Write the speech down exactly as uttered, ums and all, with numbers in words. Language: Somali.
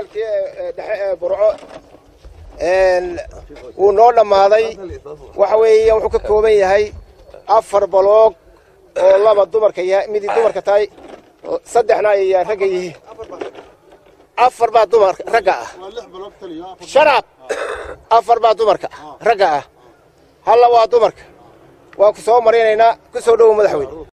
isbitaalkii dhexe burco een uu noo dhamaaday waxa weeye wuxuu ka kooban yahay afar baloog oo laba dumarka yahay mid dumarka tahay saddexna ay rag yihiin afar baa dumar ragga ah sharab afar baa dumarka ragga ah hal waa dumarka waa ku soo marinaynaa ku soo dhow madaxweyne